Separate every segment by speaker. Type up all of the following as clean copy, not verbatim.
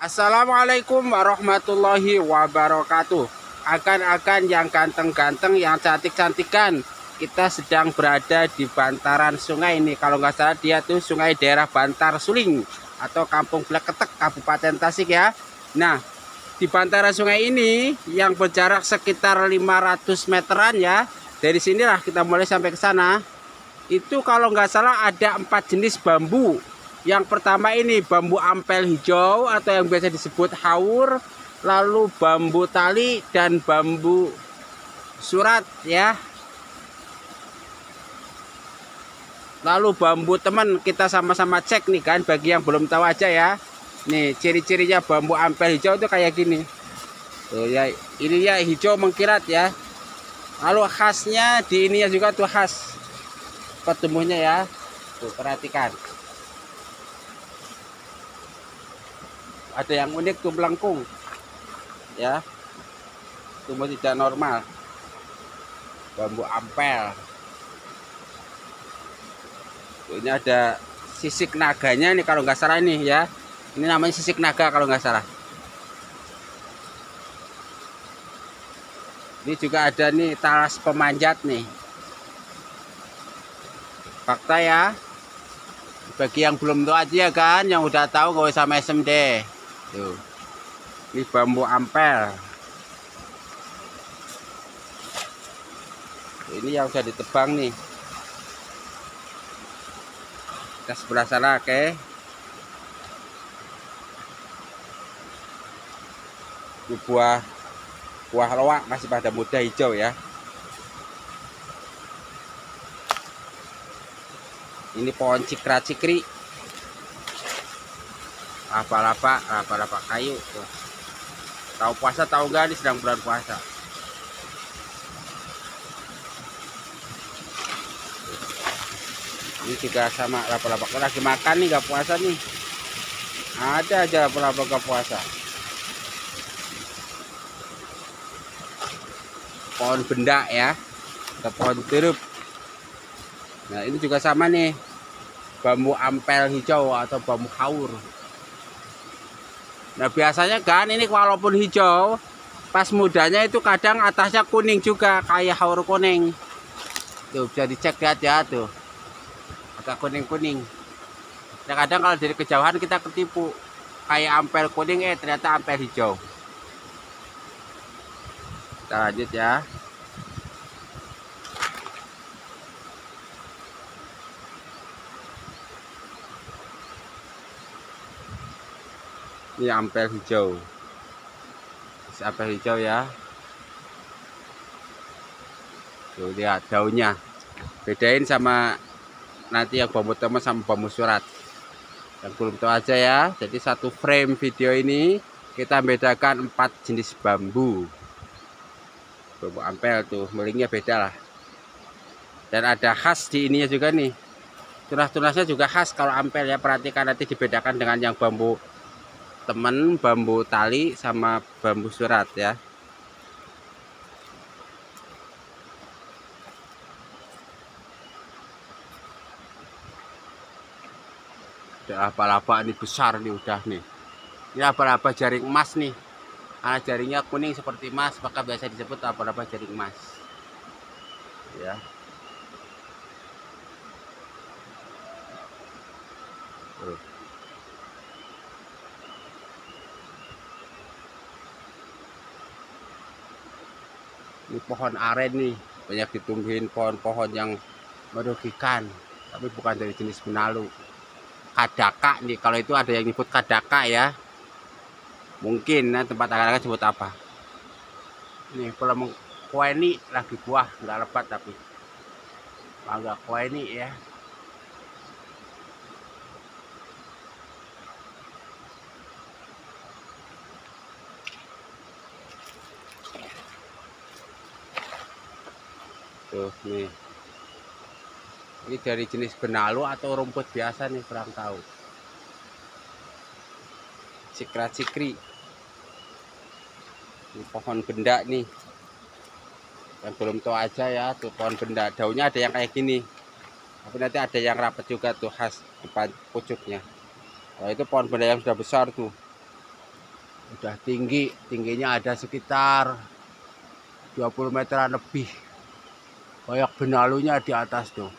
Speaker 1: Assalamualaikum warahmatullahi wabarakatuh. Akan yang ganteng-ganteng, yang cantik-cantikan, kita sedang berada di bantaran sungai ini. Kalau nggak salah dia tuh sungai daerah Bantar Suling atau Kampung Bleketek, Kabupaten Tasik ya. Nah, di bantaran sungai ini yang berjarak sekitar 500 meteran ya. Dari sinilah kita mulai sampai ke sana. Itu kalau nggak salah ada 4 jenis bambu. Yang pertama ini bambu ampel hijau atau yang biasa disebut haur, lalu bambu tali dan bambu surat ya. Lalu bambu teman kita sama-sama cek nih kan, bagi yang belum tahu aja ya. Nih ciri-cirinya bambu ampel hijau itu kayak gini. Tuh ya, ini ya hijau mengkirat ya. Lalu khasnya di ininya juga tuh khas pertumbuhnya ya. Tuh perhatikan. Ada yang unik tuh melengkung ya, tumbuh tidak normal, bambu ampel. Ini ada sisik naganya nih kalau nggak salah nih ya, ini namanya sisik naga kalau nggak salah. Ini juga ada nih talas pemanjat nih, fakta ya. Bagi yang belum tahu aja kan, yang udah tahu gak usah mesem deh. Tuh. Ini bambu ampel. Ini yang sudah ditebang nih. Kita sebelah sana, oke. Ini buah loak masih pada muda hijau ya. Ini pohon cikra-cikri. Lapa-lapa kayu tuh. Tahu puasa tahu gak, ini sedang bulan puasa. Ini juga sama lapa-lapa, lagi makan nih gak puasa nih. Ada aja lapa-lapa gak puasa. Pohon benda ya, atau pohon tirup. Nah ini juga sama nih, bambu ampel hijau atau bambu haur. Nah biasanya kan ini walaupun hijau, pas mudanya itu kadang atasnya kuning juga, kayak haur kuning. Tuh bisa dicek, lihat ya tuh, agak kuning-kuning. Nah kadang kalau dari kejauhan kita ketipu, kayak ampel kuning ternyata ampel hijau. Kita lanjut ya. Ini ampel hijau. Ampel hijau ya. Tuh lihat daunnya. Bedain sama nanti yang bambu teman sama bambu surat. Yang belum tahu aja ya. Jadi satu frame video ini kita bedakan 4 jenis bambu. Bambu ampel tuh melingnya beda lah. Dan ada khas di ininya juga nih. Tunas-tunasnya juga khas kalau ampel ya. Perhatikan nanti dibedakan dengan yang bambu temen, bambu tali sama bambu surat ya. Ada laba-laba ini besar nih udah nih. Ini laba-laba jaring emas nih. Karena jaringnya kuning seperti emas, maka biasa disebut laba-laba jaring emas. Ya. Tuh. Ini pohon aren nih, banyak ditumbuhin pohon-pohon yang merugikan, tapi bukan dari jenis benalu. Kadaka nih, kalau itu ada yang nyebut kadaka ya. Mungkin nah, tempat anak-anak sebut apa. Nih kalau kue ini lagi buah, nggak lebat tapi mangga kue ini ya. Tuh nih. Ini dari jenis benalu atau rumput biasa nih, kurang tahu. Cikra-cikri. Ini pohon benda nih. Yang belum tahu aja ya, tuh pohon benda. Daunnya ada yang kayak gini. Tapi nanti ada yang rapat juga tuh khas depan pucuknya. Nah, itu pohon benda yang sudah besar tuh. Udah tinggi, tingginya ada sekitar 20 meteran lebih. Banyak benalunya di atas tuh.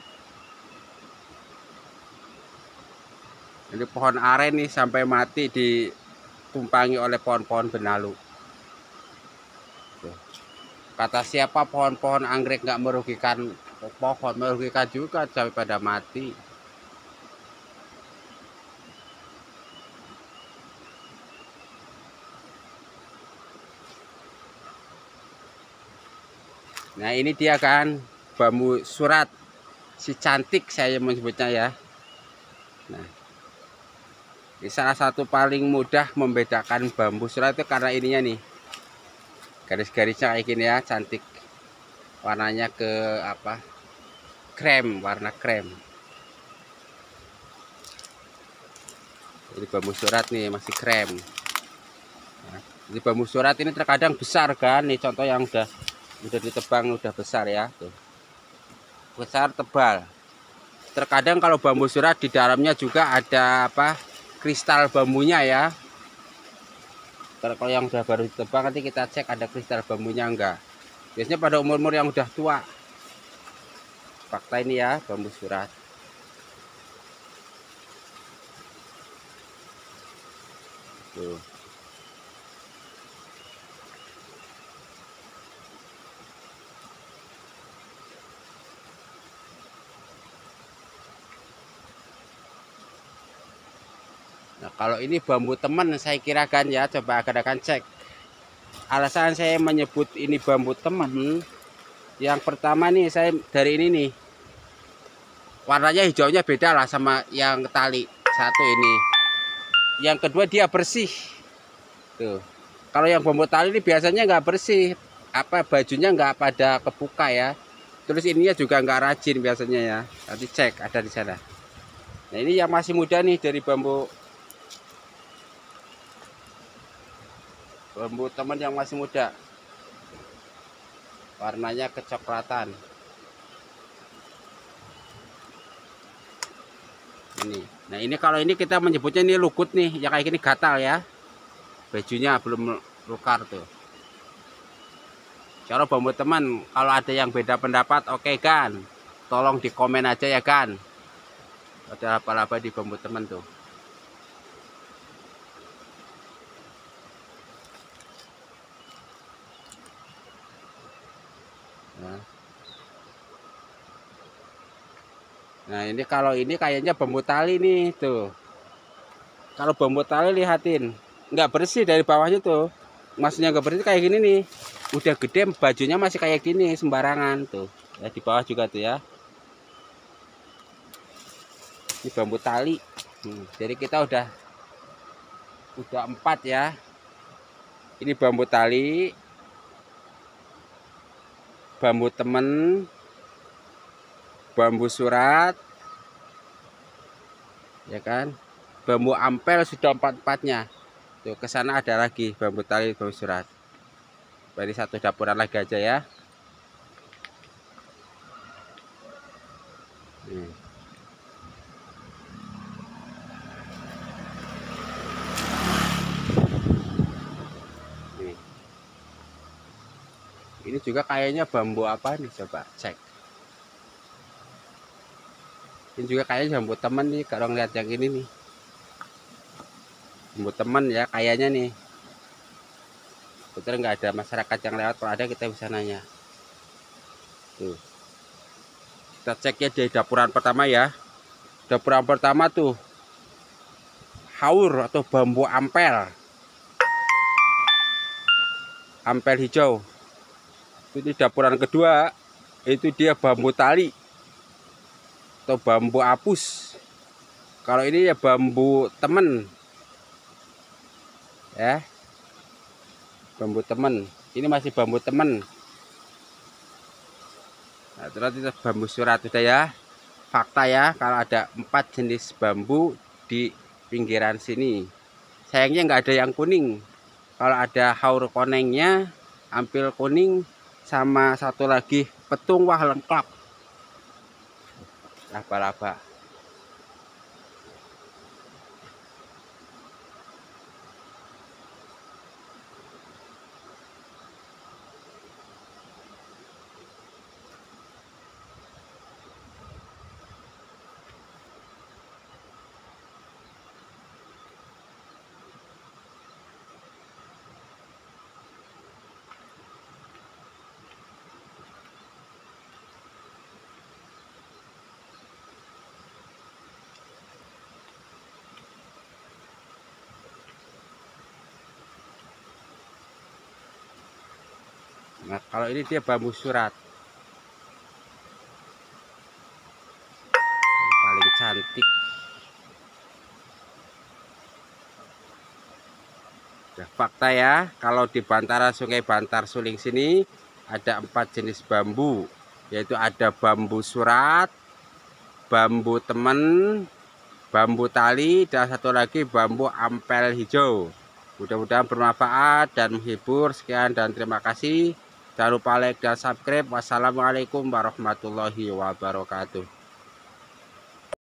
Speaker 1: Ini pohon aren nih sampai mati ditumpangi oleh pohon-pohon benalu. Tuh. Kata siapa pohon-pohon anggrek nggak merugikan pohon, merugikan juga sampai pada mati. Nah ini dia kan bambu surat, si cantik saya menyebutnya ya. Nah, ini salah satu paling mudah membedakan bambu surat itu karena ininya nih, garis-garisnya kayak gini ya, cantik. Warnanya ke apa? Krem, warna krem. Ini bambu surat nih masih krem. Nah, ini bambu surat ini terkadang besar kan, nih contoh yang udah ditebang udah besar ya, tuh. Besar tebal. Terkadang kalau bambu surat di dalamnya juga ada apa? Kristal bambunya ya. Kalau yang udah baru ditebang nanti kita cek ada kristal bambunya enggak. Biasanya pada umur-umur yang udah tua. Fakta ini ya bambu surat. Tuh. Nah, kalau ini bambu teman saya kira kan ya, coba akan cek. Alasan saya menyebut ini bambu teman, yang pertama nih saya dari ini nih. Warnanya hijaunya beda lah sama yang tali satu ini. Yang kedua dia bersih. Tuh. Kalau yang bambu tali ini biasanya nggak bersih, apa bajunya nggak pada kebuka ya. Terus ininya juga nggak rajin biasanya ya. Nanti cek ada di sana. Nah ini yang masih muda nih dari bambu teman yang masih muda, warnanya kecoklatan ini. Nah ini kalau ini kita menyebutnya ini lukut nih, yang kayak gini gatal ya, bajunya belum lukar tuh. Cara bambu teman, kalau ada yang beda pendapat oke kan, tolong di komen aja ya kan. Ada apa-apa di bambu teman tuh. Nah ini kalau ini kayaknya bambu tali nih tuh. Kalau bambu tali lihatin nggak bersih dari bawahnya tuh, maksudnya nggak bersih kayak gini nih. Udah gede bajunya masih kayak gini sembarangan tuh. Ya di bawah juga tuh ya. Ini bambu tali. Jadi kita udah 4 ya. Ini bambu tali, bambu temen, bambu surat, ya kan? Bambu ampel sudah 4-4-nya. Tuh ke sana ada lagi bambu tali, bambu surat. Berarti satu dapuran lagi aja ya. Ini juga kayaknya bambu apa nih, coba cek. Ini juga kayaknya bambu teman nih, kalau ngeliat yang ini nih. Bambu teman ya kayaknya nih. Betul nggak ada masyarakat yang lewat, kalau ada kita bisa nanya. Tuh. Kita cek ya di dapuran pertama ya. Dapuran pertama tuh haur atau bambu ampel. Ampel hijau. Ini dapuran kedua itu dia bambu tali atau bambu apus. Kalau ini ya bambu temen ya, bambu temen. Ini masih bambu temen. Nah, terus itu bambu surat udah ya. Fakta ya, kalau ada 4 jenis bambu di pinggiran sini. Sayangnya nggak ada yang kuning. Kalau ada haur konengnya, ampil kuning, sama satu lagi petung, wah lengkap. Laba-laba. Nah, kalau ini dia bambu surat. Yang paling cantik. Nah, fakta ya, kalau di bantaran Sungai Bantar Suling sini ada 4 jenis bambu, yaitu ada bambu surat, bambu temen, bambu tali, dan satu lagi bambu ampel hijau. Mudah-mudahan bermanfaat dan menghibur. Sekian dan terima kasih. Jangan lupa like dan subscribe. Wassalamualaikum warahmatullahi wabarakatuh.